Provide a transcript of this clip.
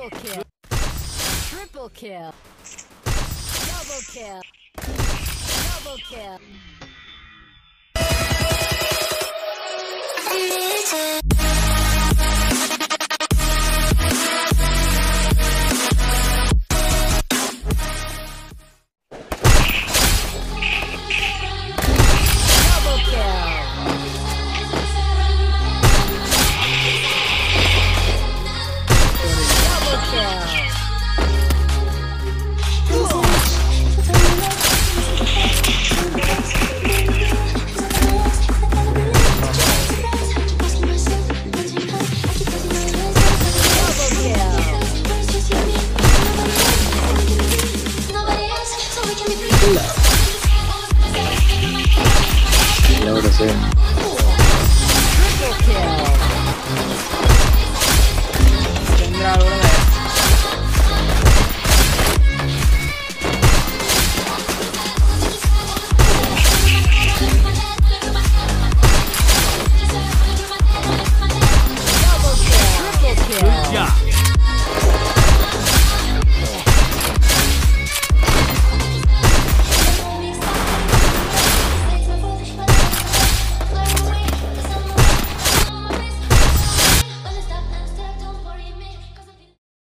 Double kill. Triple kill. Double kill. Double kill. Ya udah sih. Jenderal udah ya. Double kill. Triple kill.